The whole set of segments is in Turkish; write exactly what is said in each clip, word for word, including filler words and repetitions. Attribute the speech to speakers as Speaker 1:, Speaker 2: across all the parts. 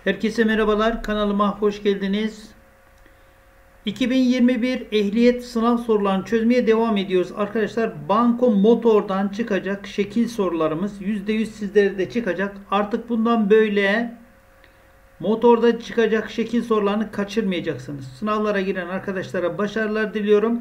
Speaker 1: Herkese merhabalar. Kanalıma hoş geldiniz. iki bin yirmi bir ehliyet sınav sorularını çözmeye devam ediyoruz. Arkadaşlar Banko Motor'dan çıkacak şekil sorularımız yüzde yüz sizlere de çıkacak. Artık bundan böyle motorda çıkacak şekil sorularını kaçırmayacaksınız. Sınavlara giren arkadaşlara başarılar diliyorum.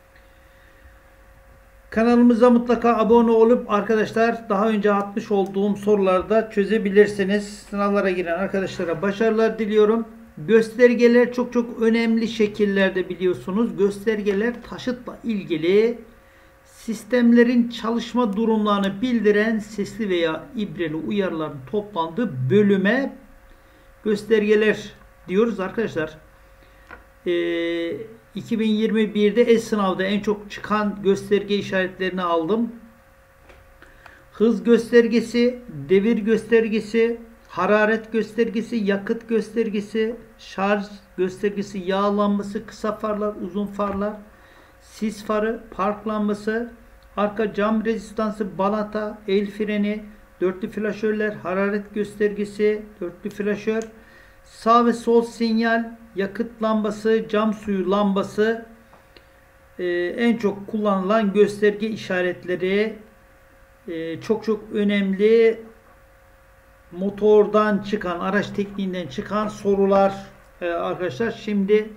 Speaker 1: Kanalımıza mutlaka abone olup arkadaşlar daha önce atmış olduğum soruları da çözebilirsiniz. Sınavlara giren arkadaşlara başarılar diliyorum. Göstergeler çok çok önemli şekillerde biliyorsunuz. Göstergeler taşıtla ilgili sistemlerin çalışma durumlarını bildiren sesli veya ibreli uyarıların toplandığı bölüme göstergeler diyoruz arkadaşlar. Ee, iki bin yirmi birde e-sınavda en çok çıkan gösterge işaretlerini aldım. Hız göstergesi, devir göstergesi, hararet göstergesi, yakıt göstergesi, şarj göstergesi, yağ lambası, kısa farlar, uzun farlar, sis farı, park lambası, arka cam rezistansı, balata, el freni, dörtlü flaşörler, hararet göstergesi, dörtlü flaşör, sağ ve sol sinyal, yakıt lambası, cam suyu lambası, ee, en çok kullanılan gösterge işaretleri. Ee, çok çok önemli motordan çıkan, araç tekniğinden çıkan sorular ee, arkadaşlar. Şimdi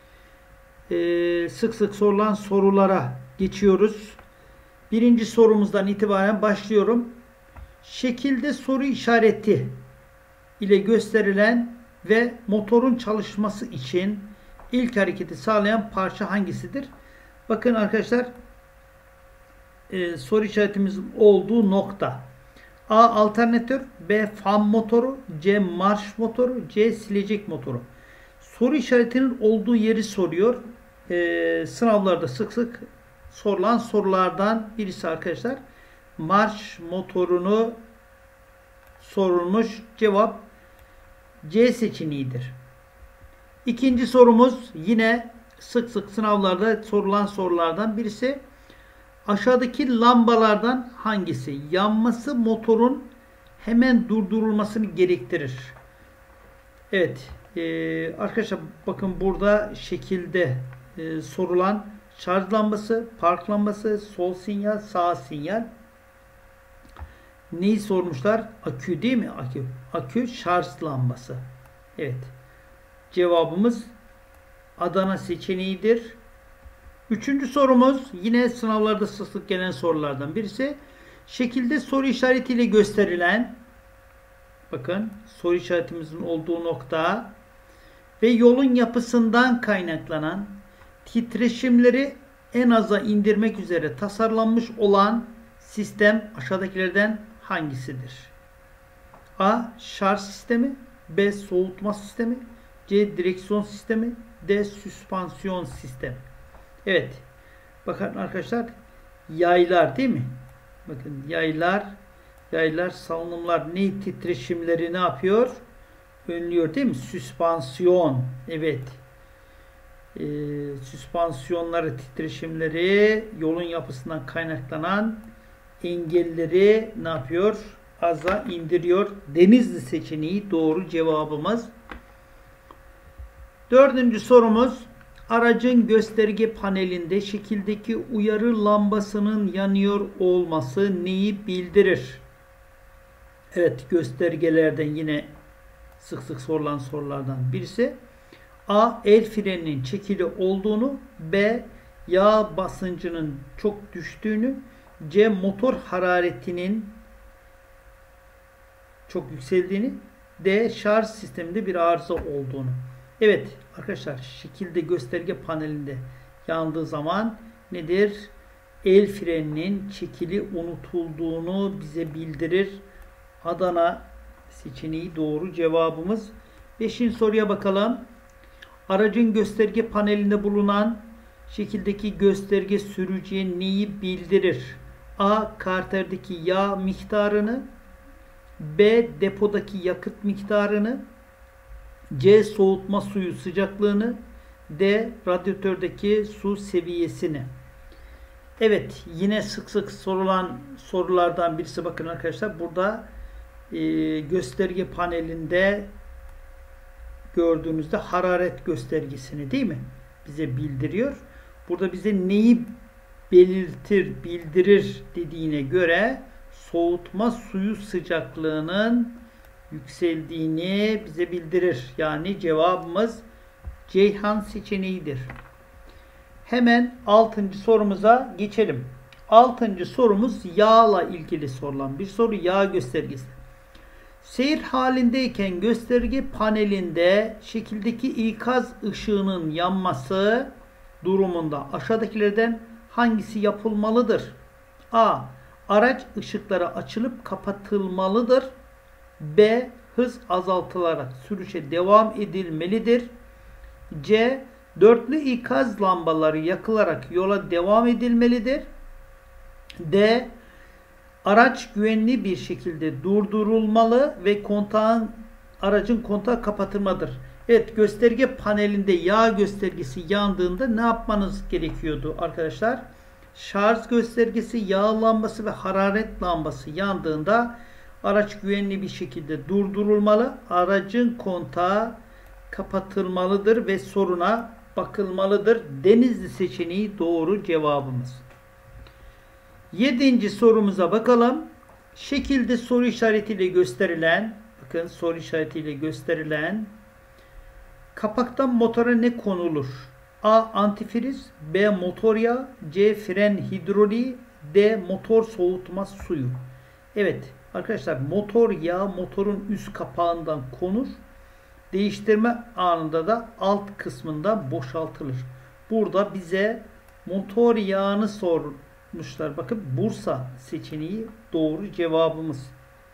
Speaker 1: e, sık sık sorulan sorulara geçiyoruz. Birinci sorumuzdan itibaren başlıyorum. Şekilde soru işareti ile gösterilen ve motorun çalışması için ilk hareketi sağlayan parça hangisidir? Bakın arkadaşlar e, soru işaretimizin olduğu nokta. A. Alternatör, B. fan motoru, C. marş motoru, C. silecek motoru. Soru işaretinin olduğu yeri soruyor. E, sınavlarda sık sık sorulan sorulardan birisi arkadaşlar. Marş motorunu sorulmuş. Cevap C seçeneğidir. İkinci sorumuz yine sık sık sınavlarda sorulan sorulardan birisi. Aşağıdaki lambalardan hangisi yanması motorun hemen durdurulmasını gerektirir? Evet e, arkadaşlar bakın burada şekilde e, sorulan şarj lambası, park lambası, sol sinyal, sağ sinyal. Neyi sormuşlar? Akü değil mi? Akü. Akü şarj lambası. Evet. Cevabımız Adana seçeneğidir. Üçüncü sorumuz yine sınavlarda sık sık gelen sorulardan birisi. Şekilde soru işaretiyle gösterilen, bakın soru işaretimizin olduğu nokta ve yolun yapısından kaynaklanan titreşimleri en aza indirmek üzere tasarlanmış olan sistem aşağıdakilerden hangisidir? A. Şarj sistemi, B. Soğutma sistemi, C. Direksiyon sistemi, D. Süspansiyon sistemi. Evet. Bakın arkadaşlar yaylar değil mi? Bakın yaylar, yaylar, salınımlar ne titreşimleri ne yapıyor? Önlüyor değil mi? Süspansiyon. Evet. Ee, süspansiyonları, titreşimleri, yolun yapısından kaynaklanan engelleri ne yapıyor? Aza indiriyor. Denizli seçeneği doğru cevabımız. Dördüncü sorumuz. Aracın gösterge panelinde şekildeki uyarı lambasının yanıyor olması neyi bildirir? Evet, göstergelerden yine sık sık sorulan sorulardan birisi. A. El freninin çekili olduğunu, B. Yağ basıncının çok düştüğünü, C. Motor hararetinin çok yükseldiğini, D. Şarj sisteminde bir arıza olduğunu. Evet arkadaşlar şekilde gösterge panelinde yandığı zaman nedir? El freninin çekili unutulduğunu bize bildirir. Adana seçeneği doğru cevabımız. Beşinci soruya bakalım. Aracın gösterge panelinde bulunan şekildeki gösterge sürücüye neyi bildirir? A. Karterdeki yağ miktarını, B. Depodaki yakıt miktarını, C. Soğutma suyu sıcaklığını, D. Radyatördeki su seviyesini. Evet yine sık sık sorulan sorulardan birisi bakın arkadaşlar. Burada e, gösterge panelinde gördüğünüzde hararet göstergesini, değil mi? Bize bildiriyor. Burada bize neyi belirtir, bildirir dediğine göre soğutma suyu sıcaklığının yükseldiğini bize bildirir. Yani cevabımız Ceyhan seçeneğidir. Hemen altıncı sorumuza geçelim. Altıncı sorumuz yağla ilgili sorulan bir soru. Yağ göstergesi. Seyir halindeyken gösterge panelinde şekildeki ikaz ışığının yanması durumunda aşağıdakilerden hangisi yapılmalıdır? A. Araç ışıkları açılıp kapatılmalıdır. B. Hız azaltılarak sürüşe devam edilmelidir. C. Dörtlü ikaz lambaları yakılarak yola devam edilmelidir. D. Araç güvenli bir şekilde durdurulmalı ve kontağın, aracın kontağı kapatılmalıdır. Evet, gösterge panelinde yağ göstergesi yandığında ne yapmanız gerekiyordu arkadaşlar? Şarj göstergesi, yağ lambası ve hararet lambası yandığında araç güvenli bir şekilde durdurulmalı, aracın kontağı kapatılmalıdır ve soruna bakılmalıdır. Denizli seçeneği doğru cevabımız. Yedinci sorumuza bakalım. Şekilde soru işaretiyle gösterilen, bakın soru işaretiyle gösterilen kapaktan motora ne konulur? A. Antifriz, B. Motor yağı, C. Fren hidroliği, D. Motor soğutma suyu. Evet arkadaşlar, motor yağı motorun üst kapağından konur. Değiştirme anında da alt kısmında boşaltılır. Burada bize motor yağını sormuşlar. Bakın Bursa seçeneği doğru cevabımız.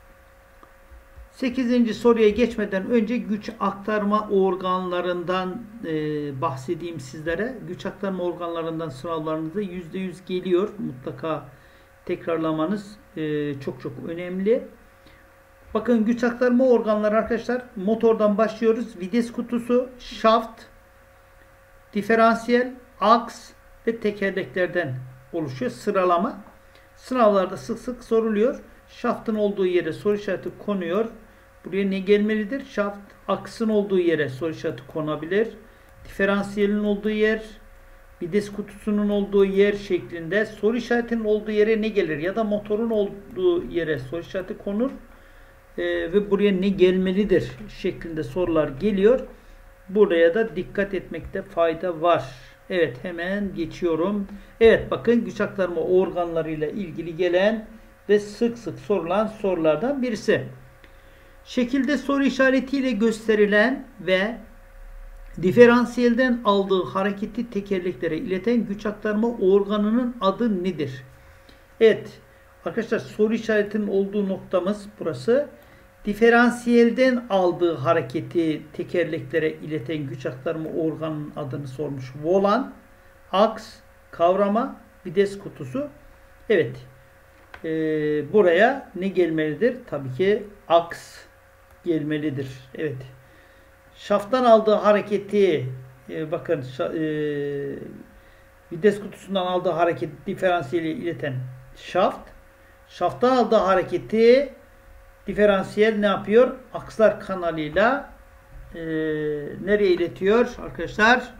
Speaker 1: sekizinci soruya geçmeden önce güç aktarma organlarından e, bahsedeyim sizlere. Güç aktarma organlarından sınavlarınızda yüzde yüz geliyor. Mutlaka tekrarlamanız e, çok çok önemli. Bakın güç aktarma organları arkadaşlar, motordan başlıyoruz. Vites kutusu, şaft, diferansiyel, aks ve tekerleklerden oluşuyor. Sıralama. Sınavlarda sık sık soruluyor. Şaftın olduğu yere soru işareti konuyor. Buraya ne gelmelidir? Şaft, aksın olduğu yere soru işareti konabilir. Diferansiyelin olduğu yer, vites kutusunun olduğu yer şeklinde soru işaretinin olduğu yere ne gelir? Ya da motorun olduğu yere soru işareti konur. Ee, ve buraya ne gelmelidir şeklinde sorular geliyor. Buraya da dikkat etmekte fayda var. Evet, hemen geçiyorum. Evet, bakın güç aktarma organlarıyla ilgili gelen ve sık sık sorulan sorulardan birisi. Şekilde soru işaretiyle gösterilen ve diferansiyelden aldığı hareketi tekerleklere ileten güç aktarma organının adı nedir? Evet arkadaşlar, soru işaretinin olduğu noktamız burası. Diferansiyelden aldığı hareketi tekerleklere ileten güç aktarma organının adını sormuş. Volan, aks, kavrama, vites kutusu. Evet. Ee, buraya ne gelmelidir? Tabii ki aks gelmelidir. Evet. Şafttan aldığı hareketi e, bakın e, vites kutusundan aldığı hareketi diferansiyeli ileten şaft. Şafttan aldığı hareketi diferansiyel ne yapıyor? Akslar kanalıyla e, nereye iletiyor arkadaşlar?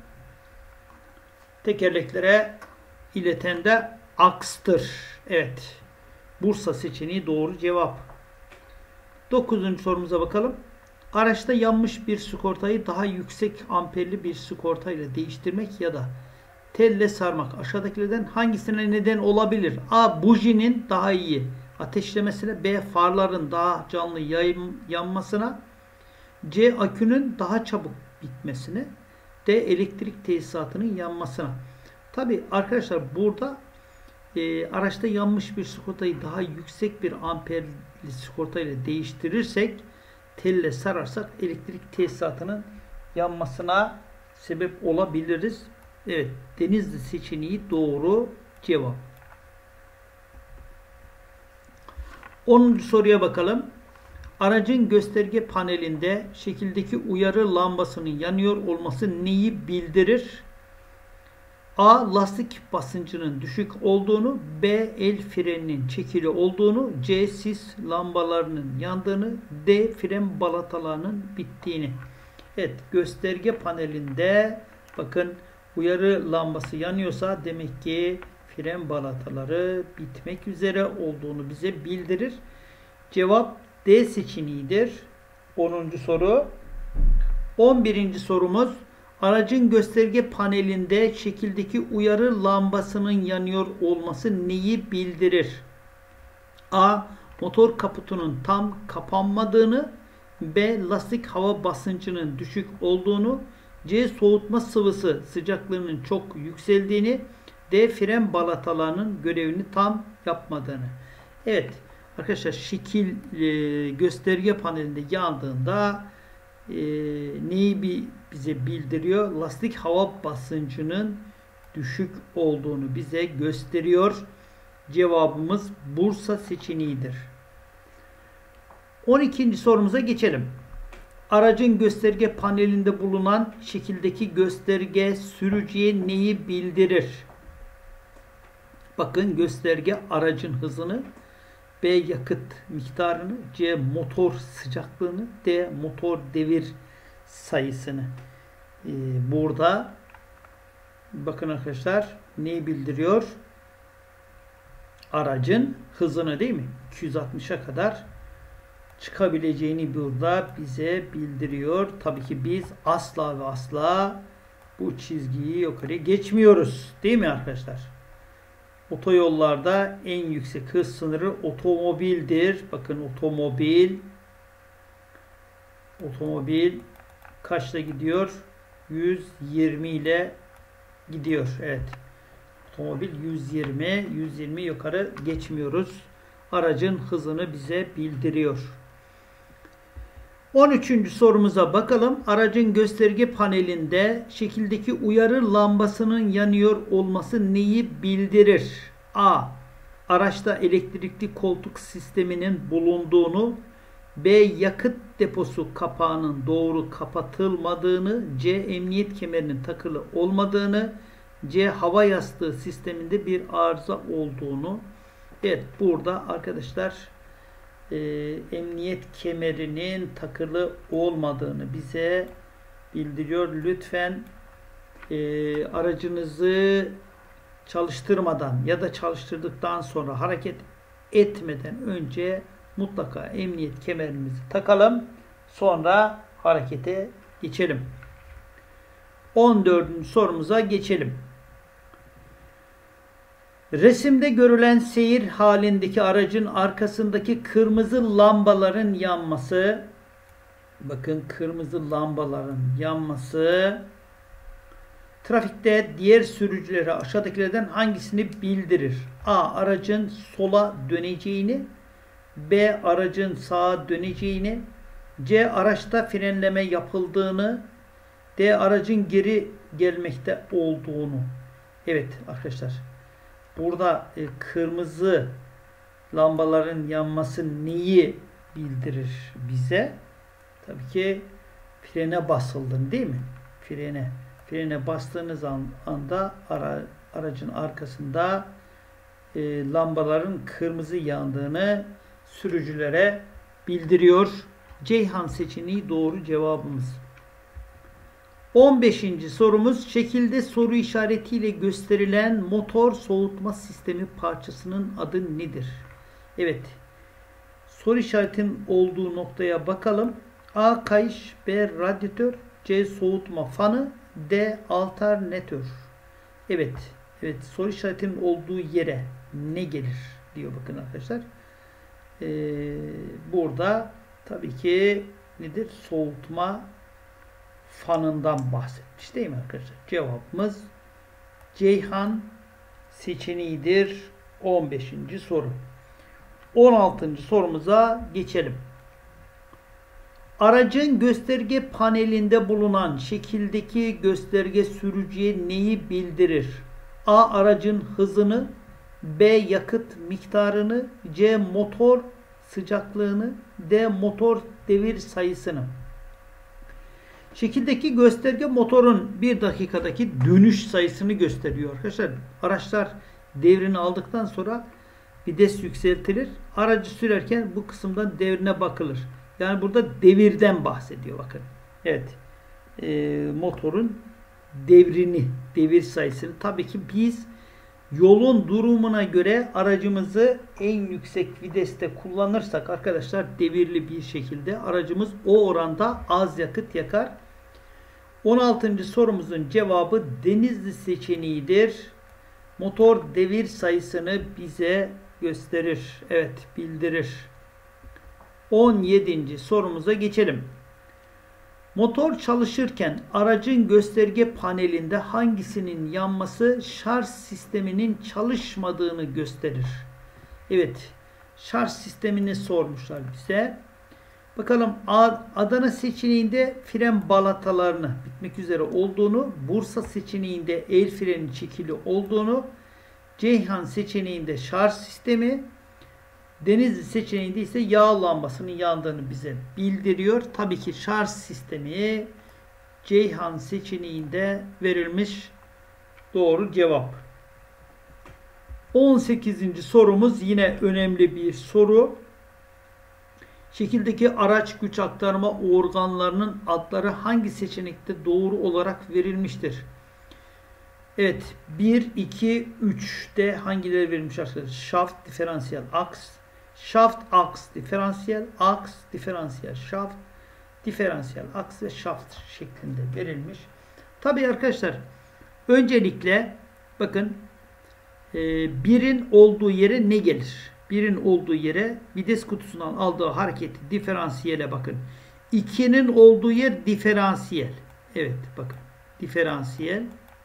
Speaker 1: Tekerleklere ileten de akstır. Evet. Bursa seçeneği doğru cevap. dokuzuncu sorumuza bakalım. Araçta yanmış bir sigortayı daha yüksek amperli bir sigortayla değiştirmek ya da telle sarmak aşağıdakilerden hangisine neden olabilir? A. Bujinin daha iyi ateşlemesine, B. Farların daha canlı yanmasına, C. Akünün daha çabuk bitmesine, D. Elektrik tesisatının yanmasına. Tabi arkadaşlar, burada e, araçta yanmış bir sigortayı daha yüksek bir amperli sigortayla değiştirirsek, telle sararsak elektrik tesisatının yanmasına sebep olabiliriz. Evet, Denizli seçeneği doğru cevap. onuncu soruya bakalım. Aracın gösterge panelinde şekildeki uyarı lambasının yanıyor olması neyi bildirir? A. Lastik basıncının düşük olduğunu, B. El freninin çekili olduğunu, C. Sis lambalarının yandığını, D. Fren balatalarının bittiğini. Evet, gösterge panelinde bakın uyarı lambası yanıyorsa demek ki fren balataları bitmek üzere olduğunu bize bildirir. Cevap D seçeneğidir. onuncu soru. on birinci sorumuz. Aracın gösterge panelinde şekildeki uyarı lambasının yanıyor olması neyi bildirir? A. Motor kaputunun tam kapanmadığını, B. Lastik hava basıncının düşük olduğunu, C. Soğutma sıvısı sıcaklığının çok yükseldiğini, D. Fren balatalarının görevini tam yapmadığını. Evet arkadaşlar, şekil e, gösterge panelinde yandığında e, neyi bir bize bildiriyor? Lastik hava basıncının düşük olduğunu bize gösteriyor. Cevabımız Bursa seçeneğidir. on ikinci sorumuza geçelim. Aracın gösterge panelinde bulunan şekildeki gösterge sürücüye neyi bildirir? Bakın gösterge aracın hızını, B. Yakıt miktarını, C. Motor sıcaklığını, D. Motor devir sayısını. Ee, burada bakın arkadaşlar neyi bildiriyor? Aracın hızını, değil mi? iki yüz altmışa kadar çıkabileceğini burada bize bildiriyor. Tabii ki biz asla ve asla bu çizgiyi yukarı geçmiyoruz. Değil mi arkadaşlar? Otoyollarda en yüksek hız sınırı otomobildir. Bakın otomobil otomobil kaçta gidiyor? yüz yirmi ile gidiyor. Evet. Otomobil yüz yirmi. yüz yirmi yukarı geçmiyoruz. Aracın hızını bize bildiriyor. on üçüncü sorumuza bakalım. Aracın gösterge panelinde şekildeki uyarı lambasının yanıyor olması neyi bildirir? A. Araçta elektrikli koltuk sisteminin bulunduğunu, B. Yakıt deposu kapağının doğru kapatılmadığını, C. Emniyet kemerinin takılı olmadığını, C. Hava yastığı sisteminde bir arıza olduğunu. Evet, burada arkadaşlar e, emniyet kemerinin takılı olmadığını bize bildiriyor. Lütfen e, aracınızı çalıştırmadan ya da çalıştırdıktan sonra hareket etmeden önce mutlaka emniyet kemerimizi takalım. Sonra harekete geçelim. on dördüncü sorumuza geçelim. Resimde görülen seyir halindeki aracın arkasındaki kırmızı lambaların yanması, bakın kırmızı lambaların yanması trafikte diğer sürücülere aşağıdakilerden hangisini bildirir? A. Aracın sola döneceğini, B. Aracın sağa döneceğini, C. Araçta frenleme yapıldığını, D. Aracın geri gelmekte olduğunu. Evet arkadaşlar, burada e, kırmızı lambaların yanması neyi bildirir bize? Tabii ki frene basıldın, değil mi? Frene. Frene bastığınız an, anda ara, aracın arkasında e, lambaların kırmızı yandığını sürücülere bildiriyor. Ceyhan seçeneği doğru cevabımız. on beşinci sorumuz, şekilde soru işaretiyle gösterilen motor soğutma sistemi parçasının adı nedir? Evet. Soru işaretinin olduğu noktaya bakalım. A. Kayış, B. Radyatör, C. Soğutma fanı, D. Alternatör. Evet. Evet. Soru işaretinin olduğu yere ne gelir diyor bakın arkadaşlar. Ee, burada tabii ki nedir? Soğutma fanından bahsetmiş, değil mi arkadaşlar? Cevabımız Ceyhan seçeneğidir. on beşinci soru. on altıncı sorumuza geçelim. Aracın gösterge panelinde bulunan şekildeki gösterge sürücüye neyi bildirir? A. Aracın hızını, B. Yakıt miktarını, C. Motor sıcaklığını, D. Motor devir sayısını. Şekildeki gösterge motorun bir dakikadaki dönüş sayısını gösteriyor arkadaşlar. Araçlar devrini aldıktan sonra vites yükseltilir. Aracı sürerken bu kısımdan devrine bakılır. Yani burada devirden bahsediyor bakın. Evet. e, motorun devrini, devir sayısını. Tabii ki biz yolun durumuna göre aracımızı en yüksek viteste kullanırsak arkadaşlar devirli bir şekilde aracımız o oranda az yakıt yakar. on altıncı sorumuzun cevabı Denizli seçeneğidir. Motor devir sayısını bize gösterir. Evet, bildirir. on yedinci sorumuza geçelim. Motor çalışırken aracın gösterge panelinde hangisinin yanması şarj sisteminin çalışmadığını gösterir? Evet, şarj sistemini sormuşlar bize. Bakalım, Adana seçeneğinde fren balatalarını bitmek üzere olduğunu, Bursa seçeneğinde el freni çekili olduğunu, Ceyhan seçeneğinde şarj sistemi, Denizli seçeneğinde ise yağ lambasının yandığını bize bildiriyor. Tabii ki şarj sistemi Ceyhan seçeneğinde verilmiş doğru cevap. on sekizinci sorumuz yine önemli bir soru. Şekildeki araç güç aktarma organlarının adları hangi seçenekte doğru olarak verilmiştir? Evet, bir, iki, üçte hangileri verilmiş arkadaşlar? Şaft, diferansiyel, aks, şaft, aks, diferansiyel, aks, diferansiyel, şaft, diferansiyel, aks ve şaft şeklinde verilmiş. Tabii arkadaşlar, öncelikle bakın, e, birin olduğu yere ne gelir? Birin olduğu yere vites kutusundan aldığı hareketi diferansiyele bakın. ikinin olduğu yer diferansiyel. Evet, bakın, diferansiyel.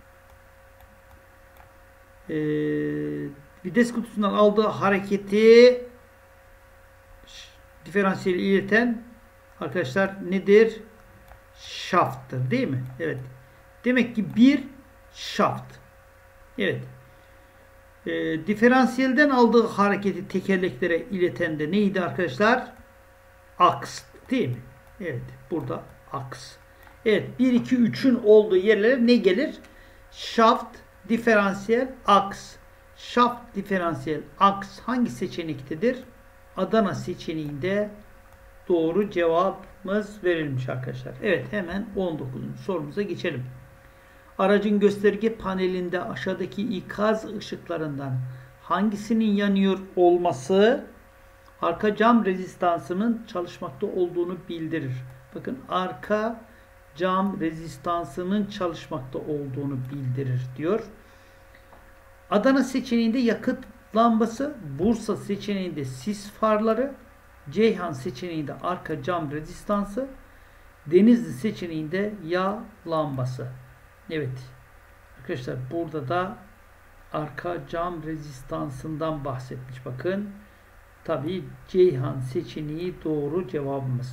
Speaker 1: Ee, vites kutusundan aldığı hareketi diferansiyel ileten arkadaşlar nedir? Şafttır, değil mi? Evet. Demek ki bir şaft. Evet. E, diferansiyelden aldığı hareketi tekerleklere ileten de neydi arkadaşlar? Aks, değil mi? Evet. Burada aks. Evet. bir, iki, üçün olduğu yerlere ne gelir? Şaft, diferansiyel, aks. Şaft, diferansiyel, aks hangi seçenektedir? Adana seçeneğinde doğru cevabımız verilmiş arkadaşlar. Evet, hemen on dokuzuncu sorumuza geçelim. Aracın gösterge panelinde aşağıdaki ikaz ışıklarından hangisinin yanıyor olması arka cam rezistansının çalışmakta olduğunu bildirir. Bakın, arka cam rezistansının çalışmakta olduğunu bildirir diyor. Adana seçeneğinde yakıt lambası, Bursa seçeneğinde sis farları, Ceyhan seçeneğinde arka cam rezistansı, Denizli seçeneğinde yağ lambası. Evet. Arkadaşlar, burada da arka cam rezistansından bahsetmiş. Bakın. Tabii Ceyhan seçeneği doğru cevabımız.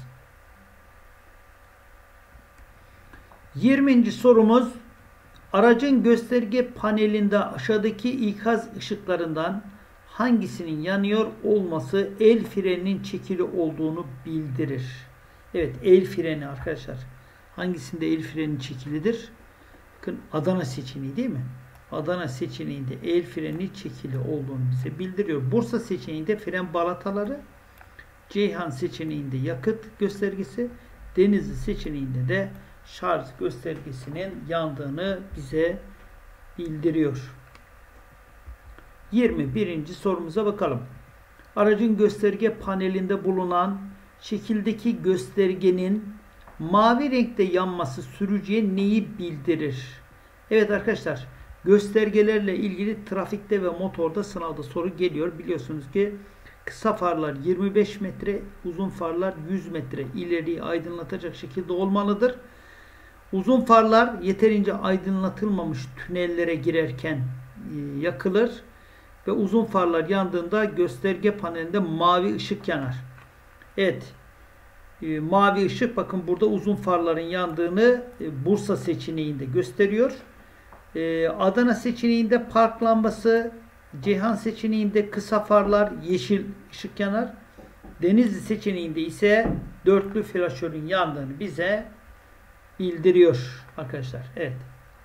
Speaker 1: yirminci sorumuz. Aracın gösterge panelinde aşağıdaki ikaz ışıklarından hangisinin yanıyor olması el freninin çekili olduğunu bildirir. Evet, el freni arkadaşlar. Hangisinde el freni çekilidir? Bakın, Adana seçeneği, değil mi? Adana seçeneğinde el freni çekili olduğunu bize bildiriyor. Bursa seçeneğinde fren balataları, Ceyhan seçeneğinde yakıt göstergesi, Denizli seçeneğinde de şarj göstergesinin yandığını bize bildiriyor. yirmi birinci sorumuza bakalım. Aracın gösterge panelinde bulunan şekildeki göstergenin mavi renkte yanması sürücüye neyi bildirir? Evet arkadaşlar, göstergelerle ilgili trafikte ve motorda sınavda soru geliyor. Biliyorsunuz ki kısa farlar yirmi beş metre, uzun farlar yüz metre ileriyi aydınlatacak şekilde olmalıdır. Uzun farlar yeterince aydınlatılmamış tünellere girerken yakılır ve uzun farlar yandığında gösterge panelinde mavi ışık yanar. Evet. E, mavi ışık, bakın burada uzun farların yandığını e, Bursa seçeneğinde gösteriyor. E, Adana seçeneğinde park lambası, Ceyhan seçeneğinde kısa farlar yeşil ışık yanar. Denizli seçeneğinde ise dörtlü flaşörün yandığını bize bildiriyor arkadaşlar. Evet.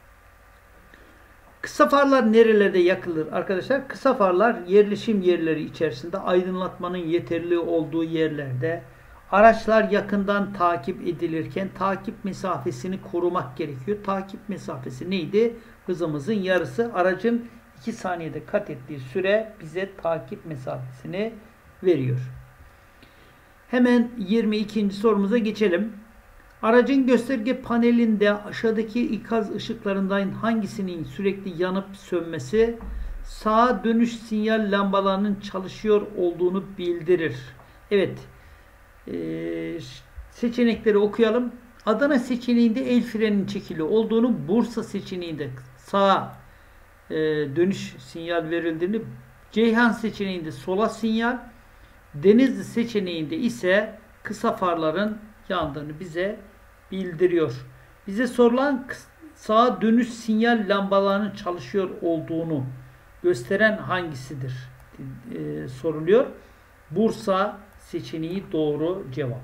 Speaker 1: Kısa farlar nerelerde yakılır arkadaşlar? Kısa farlar yerleşim yerleri içerisinde, aydınlatmanın yeterli olduğu yerlerde, Araçlar yakından takip edilirken takip mesafesini korumak gerekiyor. Takip mesafesi neydi? Hızımızın yarısı. Aracın iki saniyede kat ettiği süre bize takip mesafesini veriyor. Hemen yirmi ikinci sorumuza geçelim. Aracın gösterge panelinde aşağıdaki ikaz ışıklarından hangisinin sürekli yanıp sönmesi sağa dönüş sinyal lambalarının çalışıyor olduğunu bildirir? Evet. Ee, seçenekleri okuyalım. Adana seçeneğinde el frenin çekili olduğunu, Bursa seçeneğinde sağa e, dönüş sinyal verildiğini, Ceyhan seçeneğinde sola sinyal, Denizli seçeneğinde ise kısa farların yandığını bize bildiriyor. Bize sorulan sağa dönüş sinyal lambalarının çalışıyor olduğunu gösteren hangisidir e, soruluyor. Bursa seçeneği doğru cevap.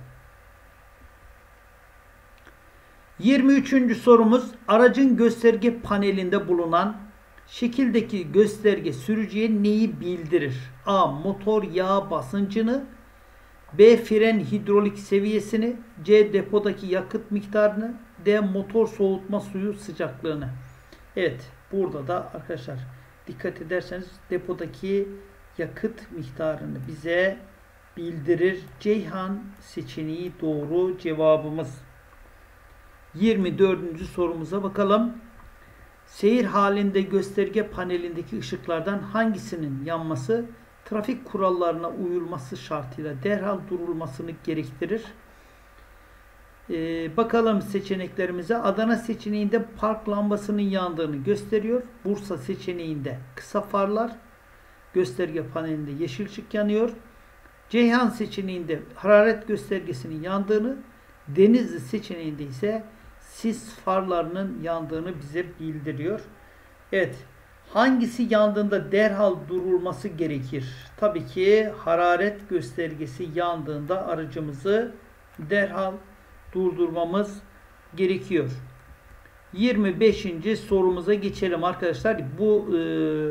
Speaker 1: yirmi üçüncü sorumuz, aracın gösterge panelinde bulunan şekildeki gösterge sürücüye neyi bildirir? A. Motor yağ basıncını, B. Fren hidrolik seviyesini, C. Depodaki yakıt miktarını, D. Motor soğutma suyu sıcaklığını. Evet, burada da arkadaşlar dikkat ederseniz depodaki yakıt miktarını bize bildirir. Ceyhan seçeneği doğru cevabımız. yirmi dördüncü sorumuza bakalım. Seyir halinde gösterge panelindeki ışıklardan hangisinin yanması trafik kurallarına uyulması şartıyla derhal durulmasını gerektirir? Ee, bakalım seçeneklerimize. Adana seçeneğinde park lambasının yandığını gösteriyor. Bursa seçeneğinde kısa farlar, gösterge panelinde yeşil ışık yanıyor. Ceyhan seçeneğinde hararet göstergesinin yandığını, Denizli seçeneğinde ise sis farlarının yandığını bize bildiriyor. Evet. Hangisi yandığında derhal durulması gerekir? Tabii ki hararet göstergesi yandığında aracımızı derhal durdurmamız gerekiyor. yirmi beşinci sorumuza geçelim arkadaşlar. Bu e,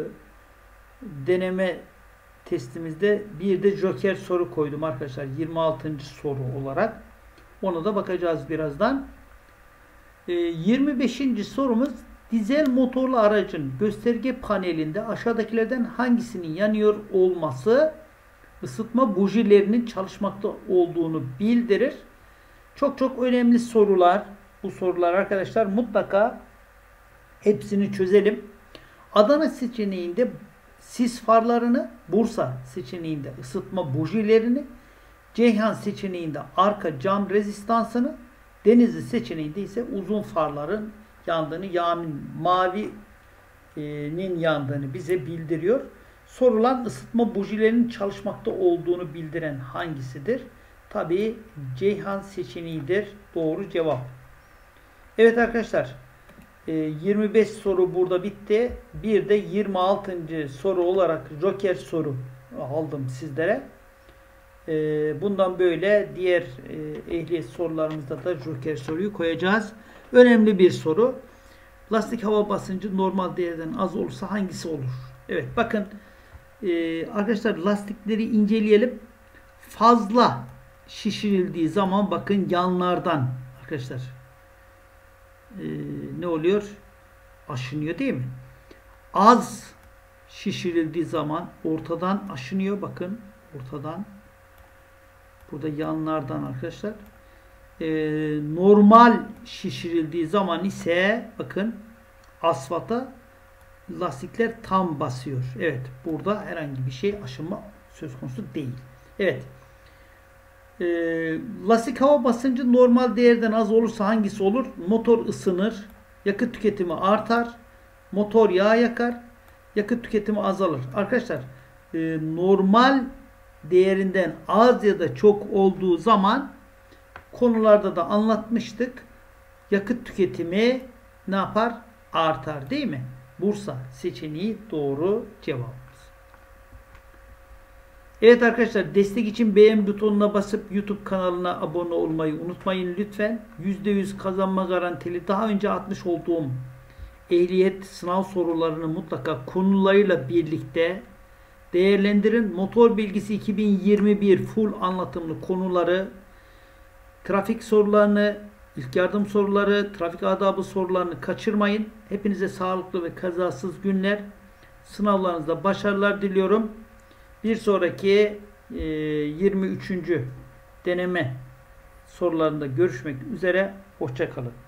Speaker 1: deneme testimizde bir de joker soru koydum arkadaşlar. yirmi altıncı soru olarak. Ona da bakacağız birazdan. E, yirmi beşinci sorumuz, dizel motorlu aracın gösterge panelinde aşağıdakilerden hangisinin yanıyor olması ısıtma bujilerinin çalışmakta olduğunu bildirir. Çok çok önemli sorular. Bu sorular arkadaşlar mutlaka hepsini çözelim. Adana seçeneğinde sis farlarını, Bursa seçeneğinde ısıtma bujilerini, Ceyhan seçeneğinde arka cam rezistansını, Denizli seçeneğinde ise uzun farların yandığını, yani mavinin yandığını bize bildiriyor. Sorulan ısıtma bujilerinin çalışmakta olduğunu bildiren hangisidir? Tabii Ceyhan seçeneğidir. Doğru cevap. Evet arkadaşlar, yirmi beş soru burada bitti. Bir de yirmi altıncı soru olarak joker soru aldım sizlere. Bundan böyle diğer ehliyet sorularımızda da joker soruyu koyacağız. Önemli bir soru. Lastik hava basıncı normal değerden az olursa hangisi olur? Evet bakın arkadaşlar, lastikleri inceleyelim. Fazla şişirildiği zaman bakın yanlardan arkadaşlar ne oluyor? Aşınıyor değil mi? Az şişirildiği zaman ortadan aşınıyor. Bakın ortadan, burada yanlardan arkadaşlar. Ee, normal şişirildiği zaman ise bakın asfalta lastikler tam basıyor. Evet, burada herhangi bir şey aşınma söz konusu değil. Evet. Ee, lastik hava basıncı normal değerden az olursa hangisi olur? Motor ısınır, yakıt tüketimi artar, motor yağ yakar, yakıt tüketimi azalır. Arkadaşlar e, normal değerinden az ya da çok olduğu zaman konularda da anlatmıştık. Yakıt tüketimi ne yapar? Artar değil mi? Bursa seçeneği doğru cevabımız. Evet arkadaşlar, destek için beğen butonuna basıp YouTube kanalına abone olmayı unutmayın lütfen. yüzde yüz kazanma garantili daha önce atmış olduğum ehliyet sınav sorularını mutlaka konularıyla birlikte değerlendirin. Motor bilgisi iki bin yirmi bir full anlatımlı konuları Trafik sorularını, ilk yardım soruları, trafik adabı sorularını kaçırmayın. Hepinize sağlıklı ve kazasız günler. Sınavlarınızda başarılar diliyorum. Bir sonraki e, yirmi üçüncü deneme sorularında görüşmek üzere. Hoşça kalın.